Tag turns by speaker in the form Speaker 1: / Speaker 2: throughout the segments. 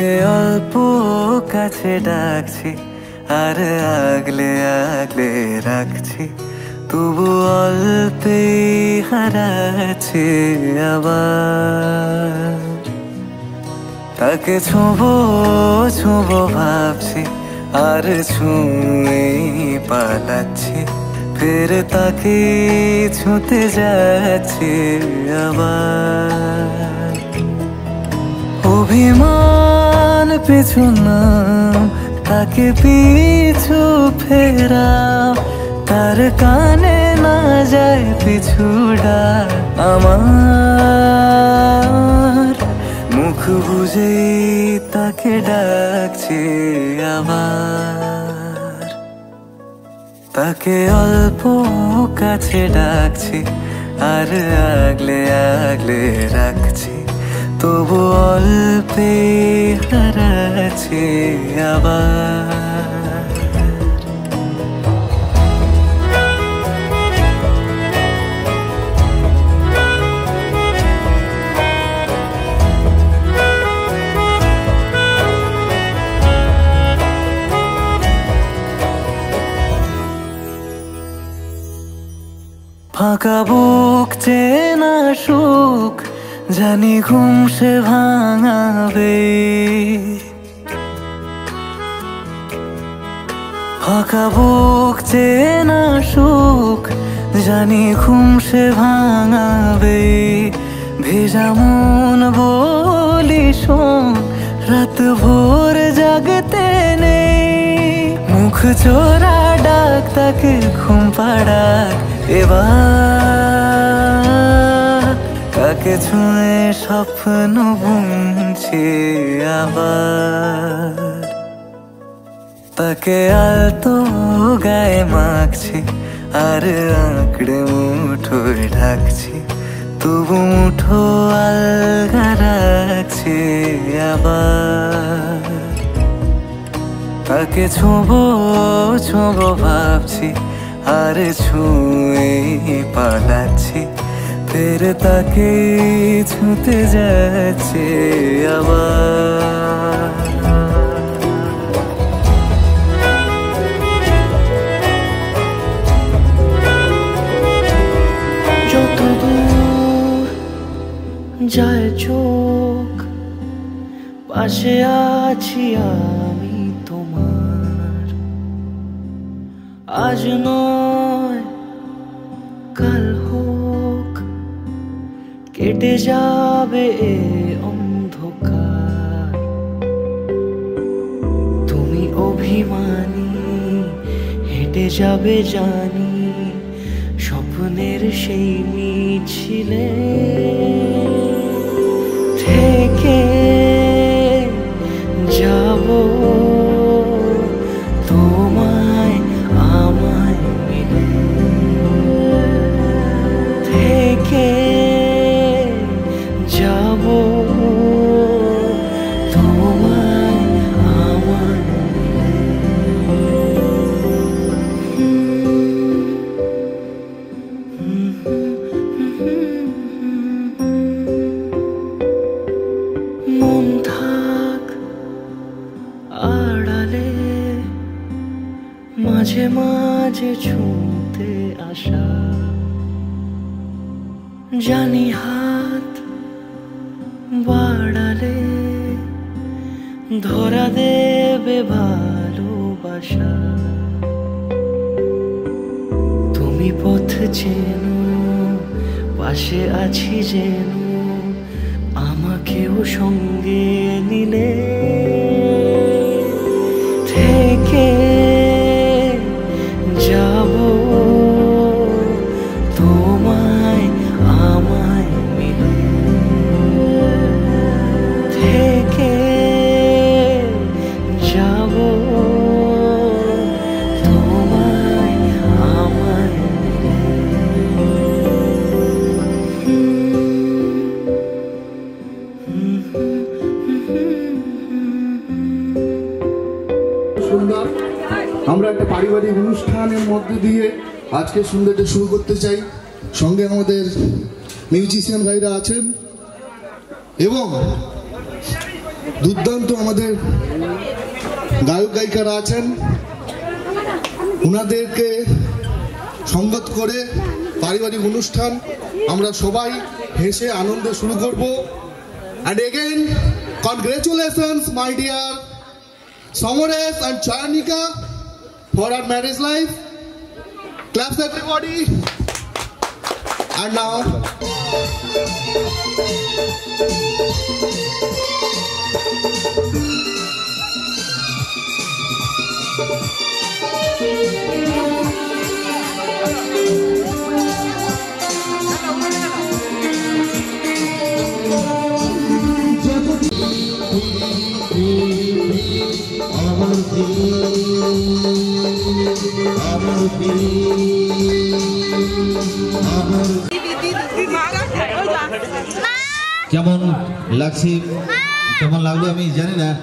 Speaker 1: তাকে অল্প কাছে ডাকছি আর আগলে আগলে রাখছি, তবু অল্পে হারাচ্ছি আবার। তাকে ছোঁবো ছোঁবো ভাবছি আর ছুঁয়ে পালাচ্ছি, ফের তাকে ছুঁতে যাচ্ছি আবার। অভিমান পিছু নাম, তাকে পিছু ফেরাও, তার কানে না যায় পিছু ডাক আমার। মুখ বুঝেই তাকে ডাকছি আবার। তাকে অল্প কাছে ডাকছি আর আগলে আগলে রাখছি, তবু অল্পে হারাচ্ছি আবার। ফাঁকা বুক চেনা সুখ জানি ঘুম সে ভাঙাবে, ফাঁকা বুক চেনা সুখ জানি ঘুম সে ভাঙাবে। ভেজা মন বলি শোন, রাত ভোর জাগতে নেই, মুখ চোরা ডাক তাকে ঘুম পাড়াক এবার। তাকে ছুঁয়ে স্বপ্ন বুনছি আবার। তাকে আলতো গায়ে মাখছি আর আঁকড়ে মুঠোয় ঢাকছি, তবু মুঠো আলগা রাখছি আবার। তাকে ছোঁবো ছোঁবো ভাবছি আর ছুঁয়ে পালাচ্ছি, ফের তাকে ছুঁতে যাচ্ছে আবার।
Speaker 2: যত দূর যায় চোখ, পাশে আছি আমি তোমার। আজ নয় কাল হোক, কেটে যাবে এ অন্ধকার। তুমি অভিমানী হেঁটে যাবে জানি, স্বপ্নের সেই মিছিলে থেকে যাব তোমায় আমায় মিলে, থেকে যাব তোমায় আমায় মিলে। মন থাক আড়ালে, মাঝে মাঝে ছুঁতে আসা, জানি হাত বাড়ালে ধরা দেবে ভালোবাসা। তুমি পথ চেনো, পাশে আছি যেন, আমাকেও সঙ্গে নিলে থেকে যাব তোমায় আমায় মিলে, থেকে যাব তোমায় আমায় মিলে।
Speaker 3: সুন্দর, আমরা একটা পারিবারিক অনুষ্ঠানের মধ্যে দিয়ে আজকে সন্ধ্যাটা শুরু করতে চাই। সঙ্গে আমাদের মিউজিশিয়ান ভাইরা আছেন এবং দুর্দান্ত আমাদের গায়ক গায়িকারা আছেন, ওনাদেরকে সঙ্গত করে পারিবারিক অনুষ্ঠান আমরা সবাই হেসে আনন্দে শুরু করব। And again, congratulations my dear Somoresh and Chayanika for our marriage life. Claps everybody. And now
Speaker 4: কেমন লাগছে, কেমন লাগলো আমি জানি না।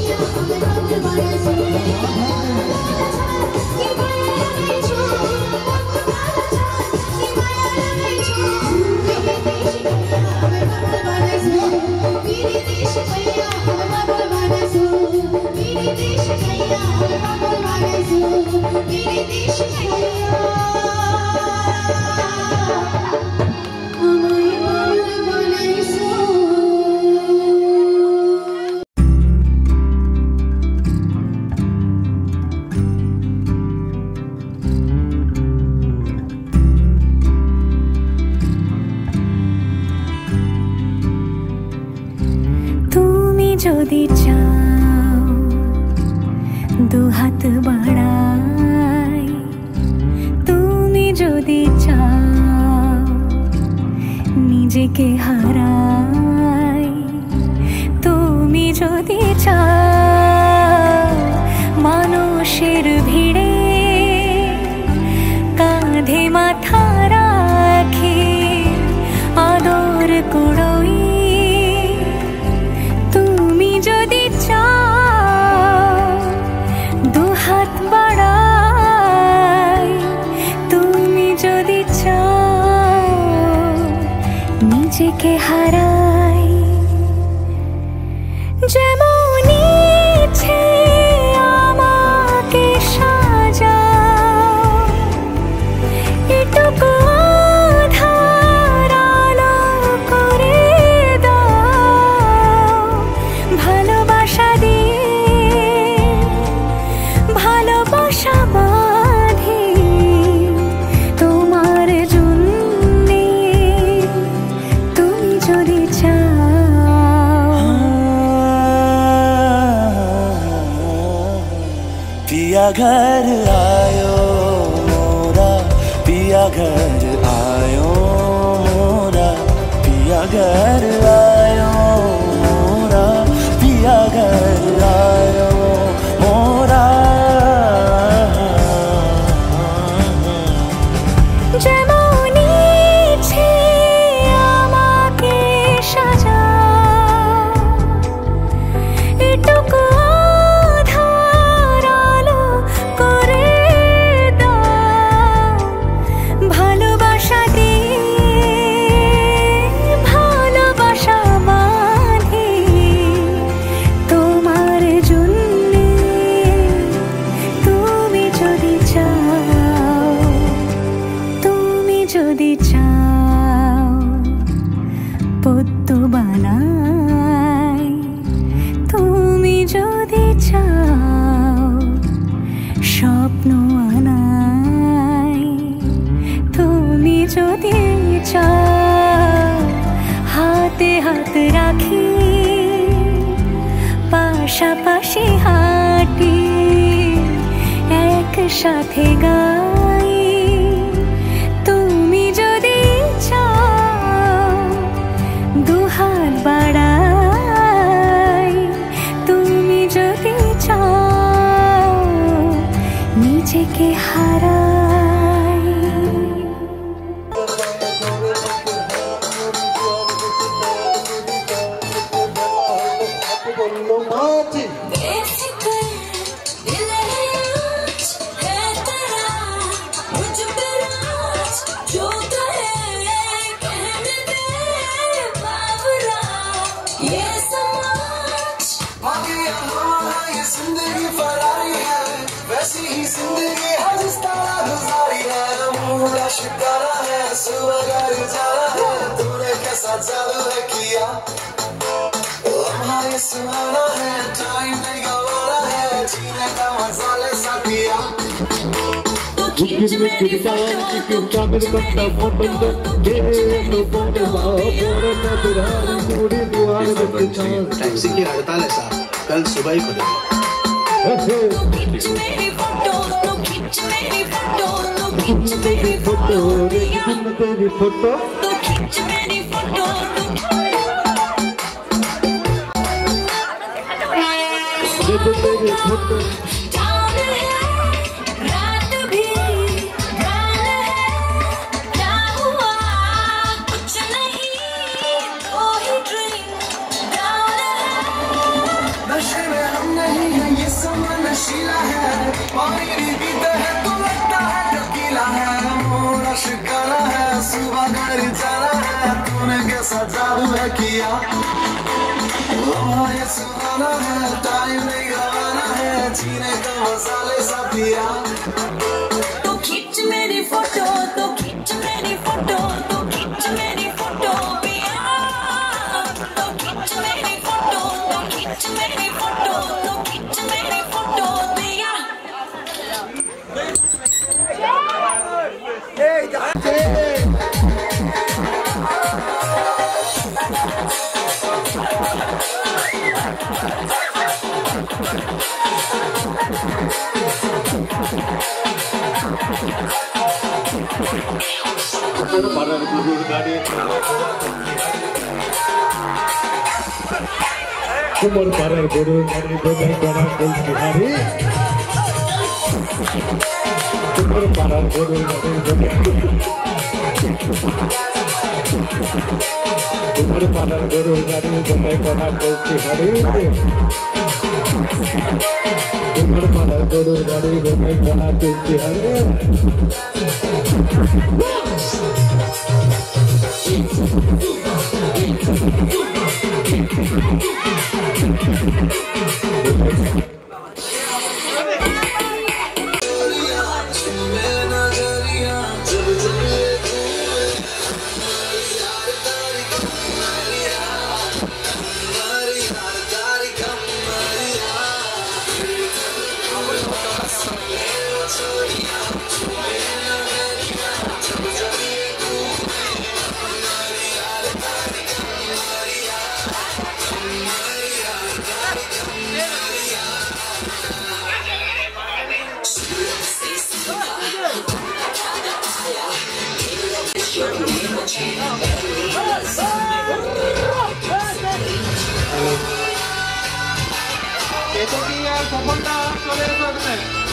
Speaker 5: যদি চাও দুহাত বাড়াই, তুমি যদি চাও নিজেকে হারাই, তুমি যদি চাও মানুষের ভিড়ে কাঁধে মাথা রাখি আদর কুড়োই, যদি চাও দুহাত বাড়াই, তুমি যদি চাও নিজেকে হারাই, যেমন ইচ্ছে আমাকে সাজাও, এটুকু আধার আলো করে দাও, ভালোবাসা দিয়ে ভালোবাসা বাঁধি তোমার জন্যে, তুমি যদি চাও।
Speaker 1: पिया घर आयो मोरा, पिया घर आयो मोरा, पिया घर आयो मोरा, पिया घर आयो मोरा।
Speaker 5: যেমন ইচ্ছে আমাকে সাজাও, এটুকু আধার আলো করে দাও, ভালোবাসা দিয়ে ভালোবাসা বাঁধি তোমার জন্যে, তুমি যদি চাও, তুমি যদি চাও পদ্ম বানাই, তুমি যদি চাও স্বপ্ন আনাই, তুমি যদি চাও হাতে হাত রাখি পাশাপাশি হাঁটি একসাথে গাই, তুমি যদি চাও দুহাত বাড়াই, তুমি যদি চাও নিজেকে হারাই।
Speaker 3: टैक्सी की हड़ताल है साहब, कल सुबह ही खुलेगी।
Speaker 1: नशे में हमने सा जादू है किया। ये सुहाना है, टाइम नहीं गवाना है, जीने का मसाले सा पिया।
Speaker 5: तो खींच मेरी फोटो, तो खींच मेरी फोटो, तो खींच मेरी फोटो पिया। तो खींच मेरी फोटो, तो खींच मेरी फोटो, तो खींच मेरी फोटो पिया।
Speaker 6: পাড়ার গরুর গাড়ি তোমার পাড়ার গরুর গাড়ি বোঝাই করা বলছি হারি তোমার পাড়ার গরুর গাড়ি তোমার পাড়ার গরুর গাড়ি বোঝাই করা বলছি হারি তোমার পাড়ার গরুর গাড়ি বোঝাই করা বলছি হারি।
Speaker 7: এটা কি আর সফলতা চলে এসেছে?